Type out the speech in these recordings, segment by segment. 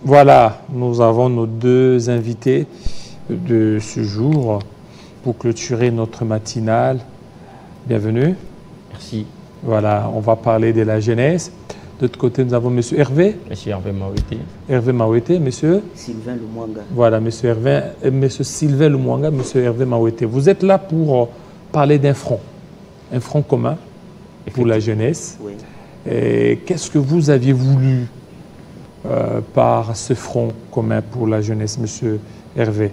Voilà, nous avons nos deux invités de ce jour pour clôturer notre matinale. Bienvenue. Merci. Voilà, on va parler de la jeunesse. De l'autre côté, nous avons M. Hervé. M. Hervé Mawete. Hervé Mawete, M. Sylvain Lumwanga. Voilà, M. Sylvain Lumwanga, M. Hervé Mawete. Vous êtes là pour parler d'un front commun pour la jeunesse. Oui. Qu'est-ce que vous aviez voulu par ce front commun pour la jeunesse, M. Hervé?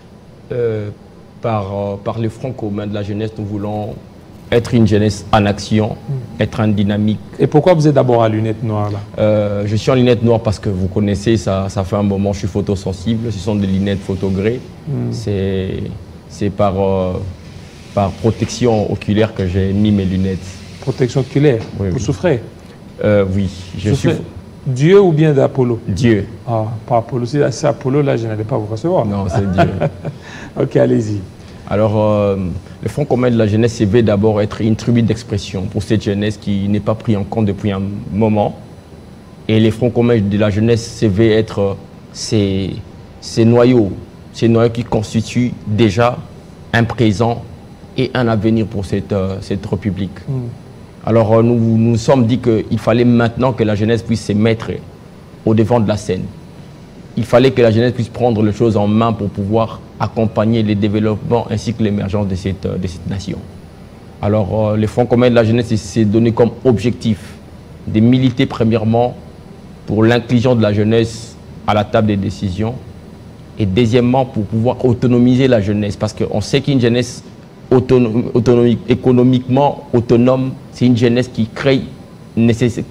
Par le front commun de la jeunesse, nous voulons être une jeunesse en action, être en dynamique. Et pourquoi vous êtes d'abord à lunettes noires là? Je suis en lunettes noires parce que vous connaissez, ça fait un moment, je suis photosensible. Ce sont des lunettes photogrées. C'est par protection oculaire que j'ai mis mes lunettes. Protection oculaire? Oui, vous oui. souffrez? Oui, je suis... Dieu ou bien d'Apollo? Dieu. Ah, pas Apollo. Si c'est Apollo, là, je n'allais pas vous recevoir. Non, c'est Dieu. Ok, allez-y. Alors, le Front commun de la jeunesse veut d'abord être une tribune d'expression pour cette jeunesse qui n'est pas prise en compte depuis un moment. Et les Fronts communs de la jeunesse veut être ces noyaux qui constituent déjà un présent et un avenir pour cette République. Alors, nous nous sommes dit qu'il fallait maintenant que la jeunesse puisse se mettre au devant de la scène. Il fallait que la jeunesse puisse prendre les choses en main pour pouvoir accompagner le développement ainsi que l'émergence de cette nation. Alors, le Front commun de la jeunesse s'est donné comme objectif de militer premièrement pour l'inclusion de la jeunesse à la table des décisions et deuxièmement pour pouvoir autonomiser la jeunesse parce qu'on sait qu'une jeunesse économiquement autonome, c'est une jeunesse qui crée une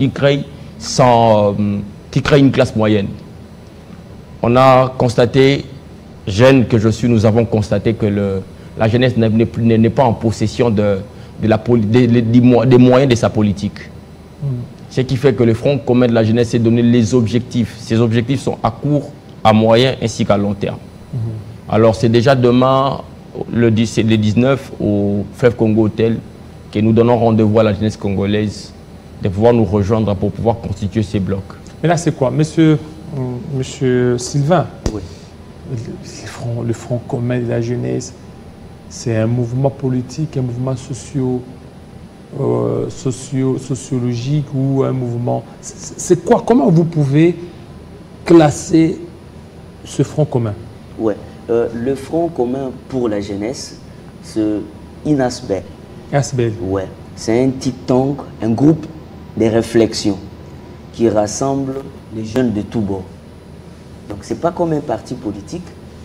classe moyenne. On a constaté, jeunes que je suis, nous avons constaté que la jeunesse n'est pas en possession des moyens de sa politique. Ce qui fait que le Front commun de la jeunesse s'est donné les objectifs. Ces objectifs sont à court, à moyen ainsi qu'à long terme. Alors c'est déjà demain, le 19, au Fleuve Congo Hotel, que nous donnons rendez-vous à la jeunesse congolaise de pouvoir nous rejoindre pour pouvoir constituer ces blocs. Mais là, c'est quoi, monsieur Sylvain? Oui. Le Front commun de la jeunesse, c'est un mouvement politique, un mouvement sociologique ou un mouvement... C'est quoi? Comment vous pouvez classer ce Front commun? Oui. Le Front commun pour la jeunesse, c'est INASBEL. INASBEL. Oui. C'est un think tank, un groupe de réflexion qui rassemble les jeunes de tous bords. Donc, ce n'est pas comme un parti politique.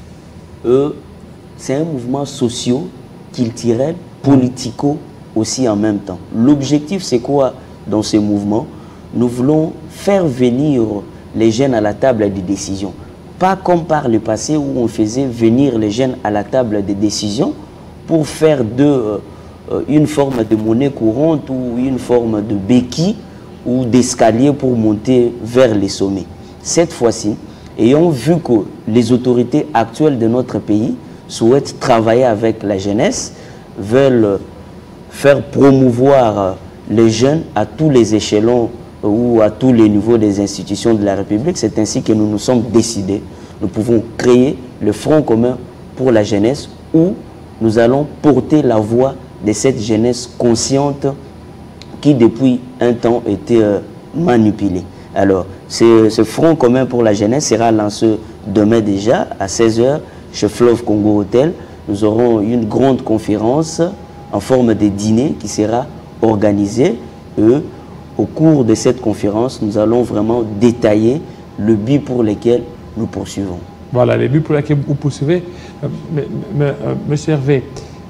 C'est un mouvement socio-culturel, politico aussi en même temps. L'objectif, c'est quoi dans ce mouvement? Nous voulons faire venir les jeunes à la table des décisions. Pas comme par le passé où on faisait venir les jeunes à la table des décisions pour faire une forme de monnaie courante ou une forme de béquille ou d'escalier pour monter vers les sommets. Cette fois-ci, ayant vu que les autorités actuelles de notre pays souhaitent travailler avec la jeunesse, veulent faire promouvoir les jeunes à tous les échelons ou à tous les niveaux des institutions de la République. C'est ainsi que nous nous sommes décidés. Nous pouvons créer le Front commun pour la jeunesse où nous allons porter la voix de cette jeunesse consciente qui depuis un temps était manipulée. Alors, ce Front commun pour la jeunesse sera lancé demain déjà à 16 h chez Fleuve Congo Hotel. Nous aurons une grande conférence en forme de dîner qui sera organisée. Au cours de cette conférence, nous allons vraiment détailler le but pour lequel nous poursuivons. Voilà, les buts pour lesquels vous poursuivez. Monsieur Hervé,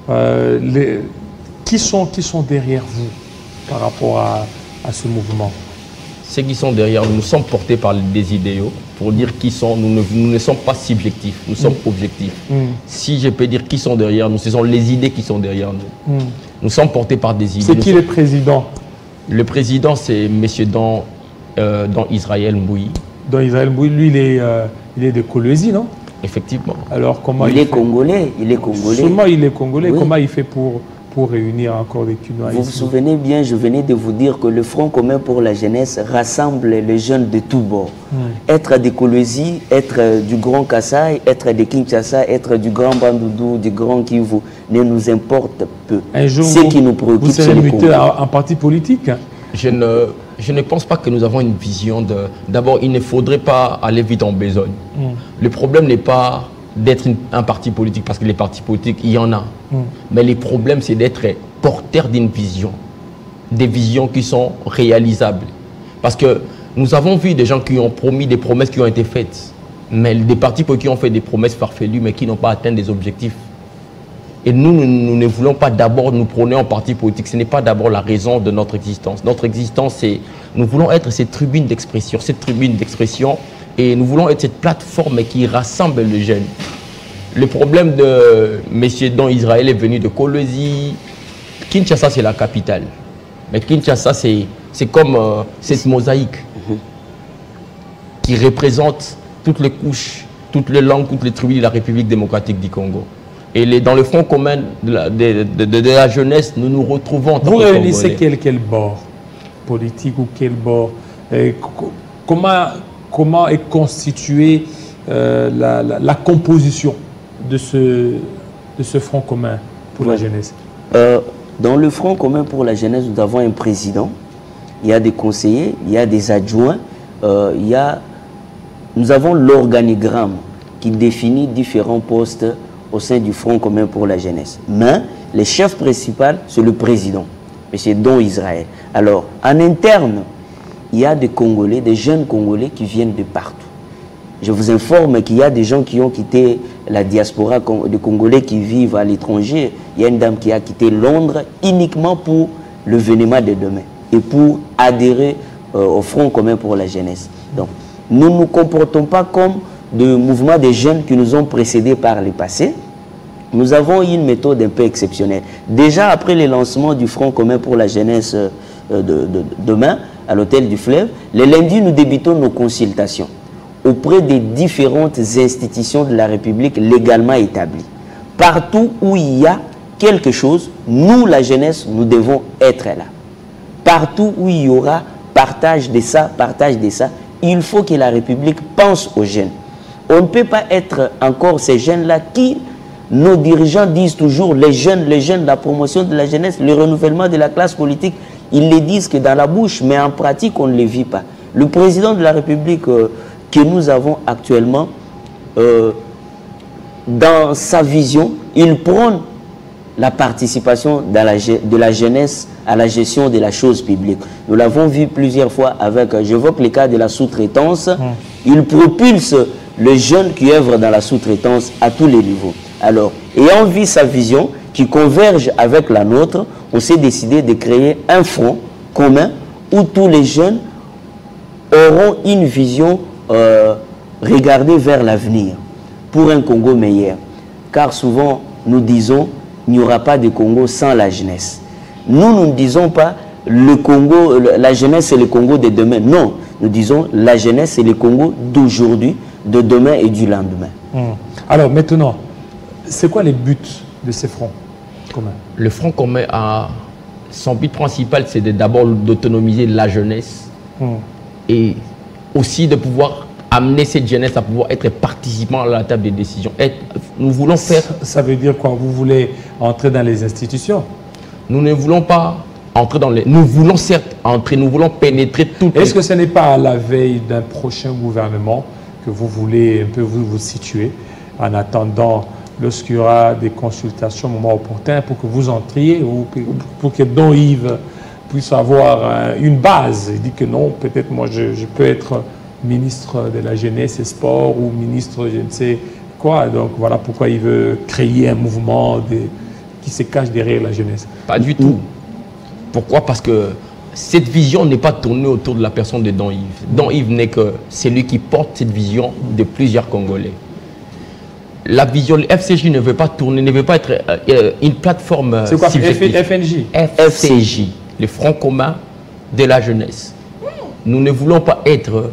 qui sont derrière vous par rapport à ce mouvement? Ceux qui sont derrière nous sommes portés par des idéaux. Pour dire qui sont, nous ne sommes pas subjectifs, nous sommes objectifs. Si je peux dire qui sont derrière nous, ce sont les idées qui sont derrière nous. Nous sommes portés par des idées. C'est qui le président? Le président, c'est M. Don Israël Mbouyi. Don Israël Mbouyi, lui, il est de Kolwezi, non? Effectivement. Alors, comment il est congolais, il est congolais. Seulement, il est congolais. Oui. Comment il fait pour réunir encore des Quinois. Vous vous souvenez bien, je venais de vous dire que le Front commun pour la jeunesse rassemble les jeunes de tous bords. Être des Kolwezi, être du Grand Kassai, être de Kinshasa, être du Grand Bandundu, du Grand Kivu, ne nous importe peu. Un jour, ce qui nous préoccupe, vous serez muté en parti politique? Je ne pense pas que nous avons une vision de... D'abord, il ne faudrait pas aller vite en besogne. Le problème n'est pas d'être un parti politique, parce que les partis politiques, il y en a. Mais le problème, c'est d'être porteur d'une vision. Des visions qui sont réalisables. Parce que nous avons vu des gens qui ont promis des promesses qui ont été faites. Mais des partis politiques qui ont fait des promesses farfelues, mais qui n'ont pas atteint des objectifs. Et nous ne voulons pas d'abord nous prôner en parti politique. Ce n'est pas d'abord la raison de notre existence. Notre existence, c'est... Nous voulons être cette tribune d'expression. Et nous voulons être cette plateforme qui rassemble les jeunes. Le problème de M. Don Israël est venu de Kolwezi. Kinshasa, c'est la capitale. Mais Kinshasa, c'est comme cette mosaïque qui représente toutes les couches, toutes les langues, toutes les tribus de la République démocratique du Congo. Et dans le Front commun de la jeunesse, nous nous retrouvons en tant que Congolais. Vous réunissez quel bord politique ou quel bord? Comment est constituée la composition de ce Front commun pour la jeunesse? Dans le Front commun pour la jeunesse, nous avons un président, il y a des conseillers, il y a des adjoints, nous avons l'organigramme qui définit différents postes au sein du Front commun pour la jeunesse. Mais le chef principal, c'est le président, M. Don Israël. Alors, en interne, il y a des Congolais, des jeunes Congolais qui viennent de partout. Je vous informe qu'il y a des gens qui ont quitté la diaspora, des Congolais qui vivent à l'étranger. Il y a une dame qui a quitté Londres uniquement pour le vénement de demain et pour adhérer au Front commun pour la jeunesse. Donc, nous ne nous comportons pas comme de mouvements de jeunes qui nous ont précédés par le passé. Nous avons une méthode un peu exceptionnelle. Déjà après le lancement du Front commun pour la jeunesse demain, à l'hôtel du Fleuve, les lundis, nous débutons nos consultations auprès des différentes institutions de la République légalement établies. Partout où il y a quelque chose, nous, la jeunesse, nous devons être là. Partout où il y aura partage de ça, il faut que la République pense aux jeunes. On ne peut pas être encore ces jeunes-là qui, nos dirigeants disent toujours, les jeunes, la promotion de la jeunesse, le renouvellement de la classe politique, ils les disent que dans la bouche, mais en pratique, on ne les vit pas. Le président de la République que nous avons actuellement, dans sa vision, il prône la participation de la jeunesse à la gestion de la chose publique. Nous l'avons vu plusieurs fois avec, j'évoque le cas de la sous-traitance, il propulse les jeunes qui œuvrent dans la sous-traitance à tous les niveaux. Alors, ayant vu sa vision qui converge avec la nôtre, on s'est décidé de créer un front commun où tous les jeunes auront une vision regardée vers l'avenir pour un Congo meilleur. Car souvent, nous disons, il n'y aura pas de Congo sans la jeunesse. Nous ne disons pas le Congo, la jeunesse c'est le Congo de demain. Non, nous disons la jeunesse c'est le Congo d'aujourd'hui, de demain et du lendemain. Alors maintenant, c'est quoi les buts de ces fronts communs? Le Front commun a son but principal, c'est d'abord d'autonomiser la jeunesse et aussi de pouvoir amener cette jeunesse à pouvoir être participant à la table des décisions. Nous voulons faire... Ça veut dire quoi? Vous voulez entrer dans les institutions? Nous ne voulons pas entrer dans les... Nous voulons certes entrer, nous voulons pénétrer toutes les... Est-ce que ce n'est pas à la veille d'un prochain gouvernement que vous voulez un peu vous situer en attendant lorsqu'il y aura des consultations au moment opportun pour que vous entriez ou pour que Don Yves puisse avoir une base? Il dit que non, peut-être moi je peux être ministre de la jeunesse et sport ou ministre je ne sais quoi. Donc voilà pourquoi il veut créer un mouvement qui se cache derrière la jeunesse. Pas du tout. Pourquoi? Parce que cette vision n'est pas tournée autour de la personne de Don Yves. Don Yves n'est que celui qui porte cette vision de plusieurs Congolais. La vision, le FCJ ne veut pas tourner, ne veut pas être une plateforme... C'est quoi FNJ? FCJ, le Front commun de la jeunesse. Nous ne voulons pas être...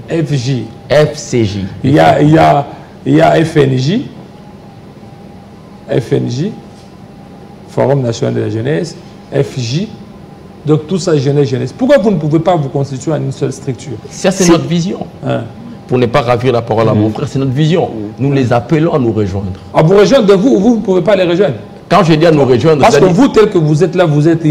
FCJ. Il y a FNJ. FNJ. Forum national de la jeunesse, FJ, donc tout ça jeunesse. Pourquoi vous ne pouvez pas vous constituer en une seule structure? Ça, c'est notre vision. Hein? Pour ne pas ravir la parole à mon frère, c'est notre vision. Nous les appelons à nous rejoindre. À vous rejoindre, vous ne pouvez pas les rejoindre. Quand je dis à nous rejoindre... Parce que vous, tel que vous êtes là, vous êtes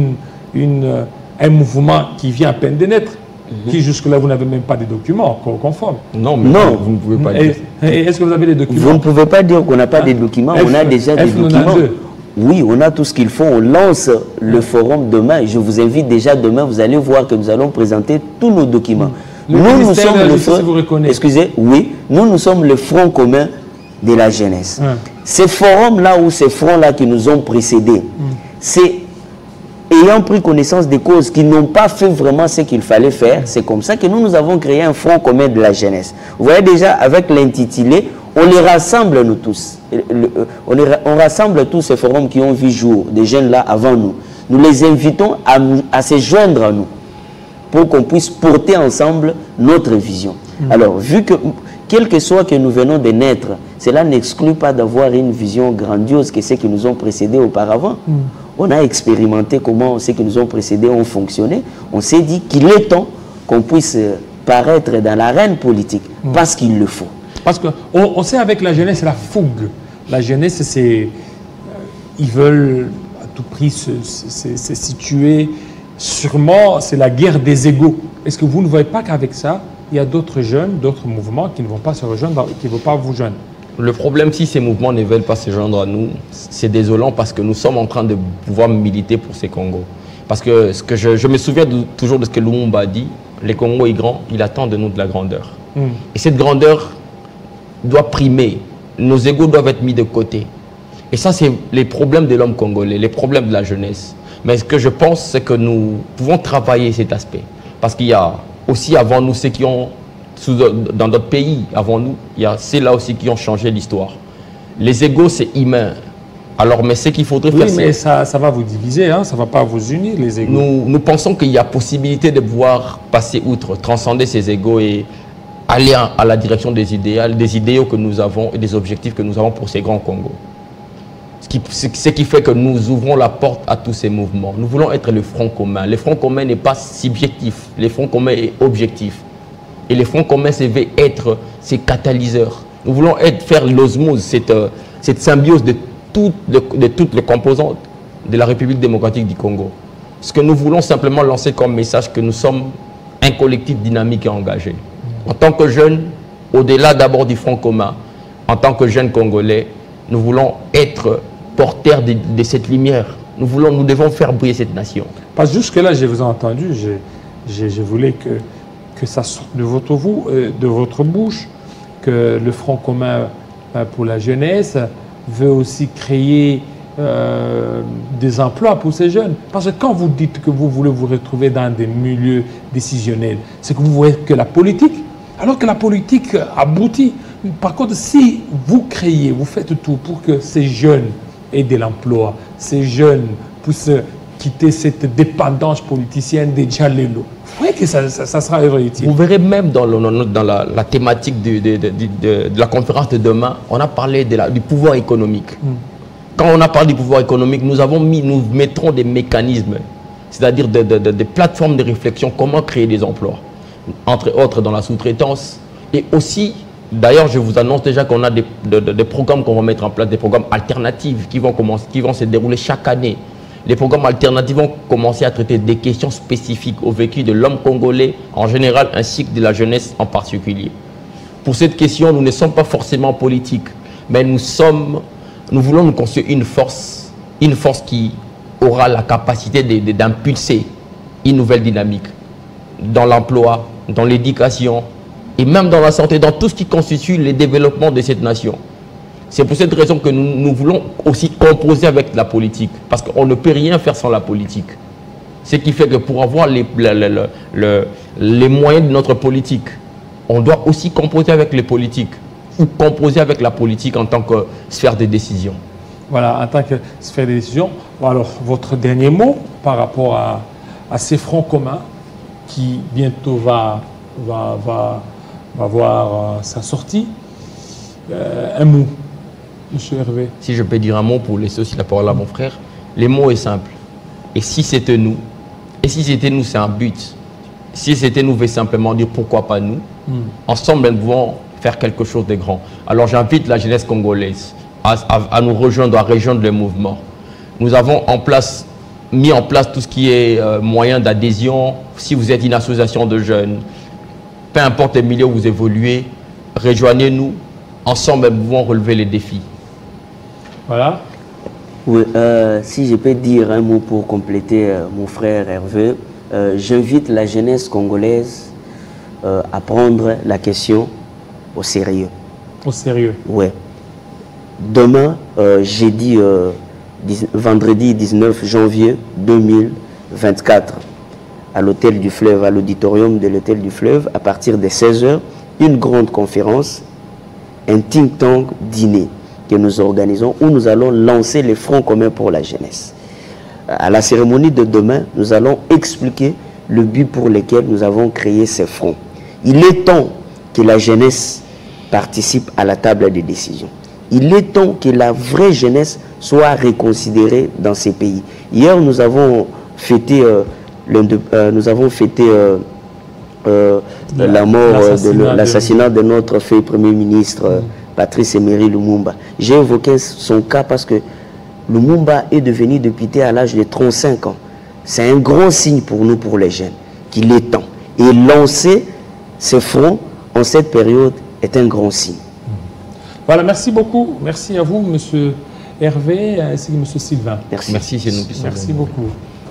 un mouvement qui vient à peine de naître, qui jusque-là, vous n'avez même pas de documents conformes. Non, mais non, vous ne pouvez pas dire. Est-ce que vous avez des documents? Vous ne pouvez pas dire qu'on n'a pas des documents, on a déjà des documents. Oui, on a tout ce qu'il faut, on lance le forum demain. Je vous invite déjà demain, vous allez voir que nous allons présenter tous nos documents. Nous sommes le front, excusez, oui, nous sommes le front commun de la jeunesse. Ces forums-là ou ces fronts-là qui nous ont précédés, c'est ayant pris connaissance des causes qui n'ont pas fait vraiment ce qu'il fallait faire, c'est comme ça que nous avons créé un front commun de la jeunesse. Vous voyez déjà, avec l'intitulé, on les rassemble nous tous. On rassemble tous ces forums qui ont vu jour, des jeunes là avant nous. Nous les invitons à se joindre à nous pour qu'on puisse porter ensemble notre vision. Alors, vu que, quel que soit que nous venons de naître, cela n'exclut pas d'avoir une vision grandiose que ceux qui nous ont précédés auparavant. On a expérimenté comment ceux qui nous ont précédés ont fonctionné. On s'est dit qu'il est temps qu'on puisse paraître dans l'arène politique, parce qu'il le faut. Parce qu'on sait avec la jeunesse, c'est la fougue. La jeunesse, c'est... ils veulent à tout prix se situer. Sûrement, c'est la guerre des égaux. Est-ce que vous ne voyez pas qu'avec ça, il y a d'autres jeunes, d'autres mouvements qui ne vont pas se rejoindre, qui ne vont pas vous joindre? Le problème, si ces mouvements ne veulent pas se joindre à nous, c'est désolant parce que nous sommes en train de pouvoir militer pour ces Congos. Parce que, je me souviens toujours de ce que Lumumba a dit, les Congo est grand, il attend de nous de la grandeur. Et cette grandeur doit primer. Nos égos doivent être mis de côté. Et ça, c'est les problèmes de l'homme congolais, les problèmes de la jeunesse. Mais ce que je pense, c'est que nous pouvons travailler cet aspect. Parce qu'il y a aussi avant nous ceux qui ont, dans d'autres pays avant nous, il y a ceux-là aussi qui ont changé l'histoire. Les égos, c'est humain. Alors, mais ce qu'il faudrait faire, oui, mais ça va vous diviser, hein? Ça ne va pas vous unir, les égos. Nous pensons qu'il y a possibilité de pouvoir passer outre, transcender ces égos et aller à la direction des idéaux que nous avons et des objectifs que nous avons pour ces grands Congos. Ce qui fait que nous ouvrons la porte à tous ces mouvements. Nous voulons être le front commun. Le front commun n'est pas subjectif, le front commun est objectif. Et le front commun, c'est être ces catalyseurs. Nous voulons faire l'osmose, cette symbiose de toutes les composantes de la République démocratique du Congo. Ce que nous voulons simplement lancer comme message, que nous sommes un collectif dynamique et engagé. En tant que jeunes, au-delà d'abord du front commun, en tant que jeunes Congolais, nous voulons être porteurs de cette lumière. Nous devons faire briller cette nation. Parce que jusque-là, je vous ai entendu, je voulais que ça sorte de votre bouche, que le Front commun pour la jeunesse veut aussi créer des emplois pour ces jeunes. Parce que quand vous dites que vous voulez vous retrouver dans des milieux décisionnels, c'est que vous voyez que la politique, alors que la politique aboutit. Par contre, si vous créez, vous faites tout pour que ces jeunes aient de l'emploi, ces jeunes puissent quitter cette dépendance politicienne des Djalelo, vous voyez que ça sera utile. Vous verrez même dans la thématique de la conférence de demain, on a parlé du pouvoir économique. Quand on a parlé du pouvoir économique, nous mettrons des mécanismes, c'est-à-dire des plateformes de réflexion, comment créer des emplois, entre autres dans la sous-traitance. Et aussi, d'ailleurs, je vous annonce déjà qu'on a des programmes qu'on va mettre en place, des programmes alternatifs qui vont se dérouler chaque année. Les programmes alternatifs vont commencer à traiter des questions spécifiques au vécu de l'homme congolais en général, ainsi que de la jeunesse en particulier. Pour cette question, nous ne sommes pas forcément politiques, mais nous voulons nous construire une force qui aura la capacité d'impulser une nouvelle dynamique dans l'emploi, dans l'éducation et même dans la santé, dans tout ce qui constitue le développement de cette nation. C'est pour cette raison que nous voulons aussi composer avec la politique, parce qu'on ne peut rien faire sans la politique. Ce qui fait que pour avoir les moyens de notre politique, on doit aussi composer avec les politiques, ou composer avec la politique en tant que sphère de décision. Voilà, en tant que sphère de décision. Bon, alors, votre dernier mot par rapport à ces fronts communs qui bientôt va voir sa sortie, un mot. Monsieur Hervé. Si je peux dire un mot pour laisser aussi la parole à mon frère, les mots est simple. Et si c'était nous, c'est un but. Si c'était nous, veut simplement dire pourquoi pas nous. Ensemble, nous pouvons faire quelque chose de grand. Alors j'invite la jeunesse congolaise à nous rejoindre, à rejoindre le mouvement. Nous avons mis en place tout ce qui est moyen d'adhésion. Si vous êtes une association de jeunes, peu importe les milieux où vous évoluez, rejoignez-nous. Ensemble, nous pouvons relever les défis. Voilà. Oui, si je peux dire un mot pour compléter mon frère Hervé, j'invite la jeunesse congolaise à prendre la question au sérieux. Au sérieux. Oui. Demain, jeudi, vendredi 19 janvier 2024, à l'Hôtel du Fleuve, à l'auditorium de l'Hôtel du Fleuve, à partir de 16h, une grande conférence, un think tank dîner que nous organisons où nous allons lancer les fronts communs pour la jeunesse. À la cérémonie de demain, nous allons expliquer le but pour lequel nous avons créé ces fronts. Il est temps que la jeunesse participe à la table des décisions. Il est temps que la vraie jeunesse soit reconsidérée dans ces pays. Hier, nous avons fêté la mort, l'assassinat de notre fait Premier ministre Patrice Emery Lumumba. J'ai évoqué son cas parce que Lumumba est devenu député à l'âge de 35 ans. C'est un grand signe pour nous, pour les jeunes, qu'il est temps. Et lancer ce front en cette période est un grand signe. Voilà, merci beaucoup. Merci à vous, monsieur Hervé, ainsi que monsieur Sylvain. Merci. Merci, c'est nous qui sommes. Merci beaucoup.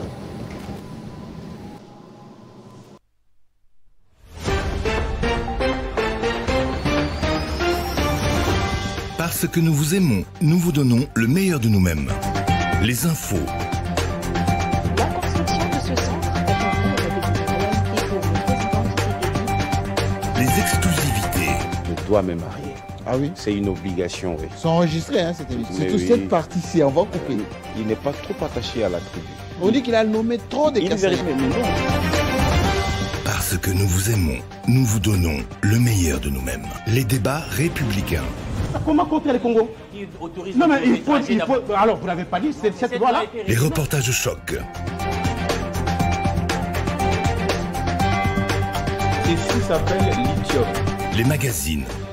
Parce que nous vous aimons, nous vous donnons le meilleur de nous-mêmes. Les infos. La construction de ce centre est en cours avec une réalité pour le président Tshisekedi. Les exclusivités. Je dois me marier. Ah oui? C'est une obligation, oui. C'est enregistré, hein, cette émission. Mais Surtout oui. cette partie-ci, on va couper. Il n'est pas trop attaché à la tribu. On dit qu'il a nommé trop de Il cassettes. vérifie, mais non. Parce que nous vous aimons, nous vous donnons le meilleur de nous-mêmes. Les débats républicains. Comment contrer le Congo? Non mais il faut... Alors vous n'avez pas dit cette loi-là? Les reportages choc. Ceci s'appelle lithium. Les magazines.